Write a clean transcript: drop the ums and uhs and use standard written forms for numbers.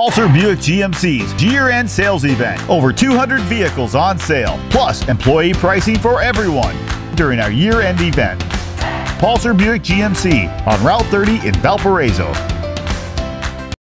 PaulSur Buick GMC's year-end sales event. Over 200 vehicles on sale, plus employee pricing for everyone during our year-end event. PaulSur Buick GMC on Route 30 in Valparaiso.